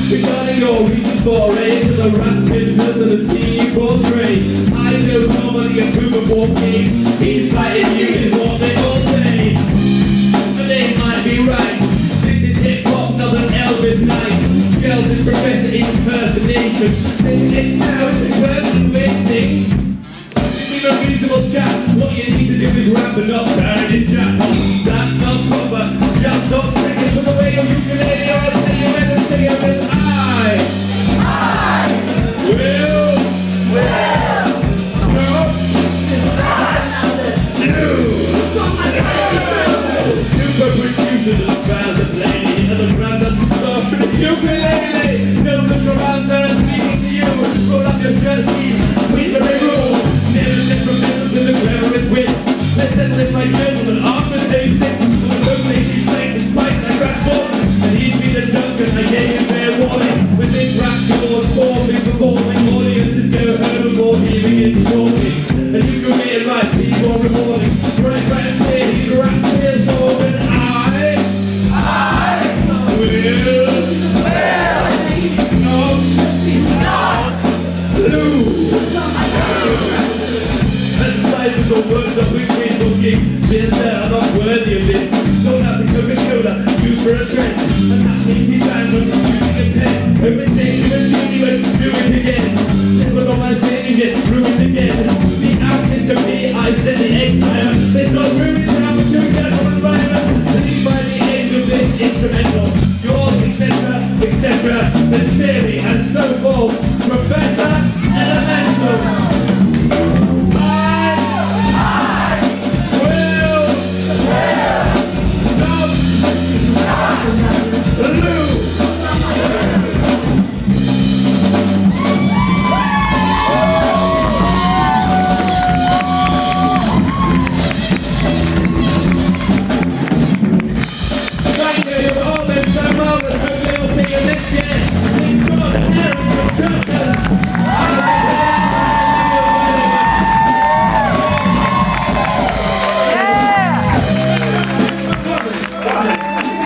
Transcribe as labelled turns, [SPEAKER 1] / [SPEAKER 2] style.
[SPEAKER 1] Regarding your recent foray into the rap business and the scene you portray, I know nobody approve of walking. He's fighting you is what they all say, and they might be right. This is hip-hop, not an Elvis night. Gels is professor impersonation. This is now impersonating. This is a reasonable chat. What you need to do is rap and not turn in Chap-hop. That's not proper. Just don't take it from the way of ukulele or I'll tell you when to say it with I will super producers and fans are playing and the brand of the star for the ukulele. Don't look around there and speaking to you. Roll up your shirt sleeves, we the rule. Never set from middle to the cleverest wit. Let's settle this my gentlemen after day 6. He's playing the spike like Rashford, and he'd be the Duncan. I gave him fair warning. With this rap towards forming, performing audiences go home before he begins talking. And you can read right, people rewarding. Right, and clear, he's a rap clear song, and I will not lose. And slides the words of wicked booking. Yes, sir, I'm not worthy of this. Don't have to Coca-Cola, use for a trend.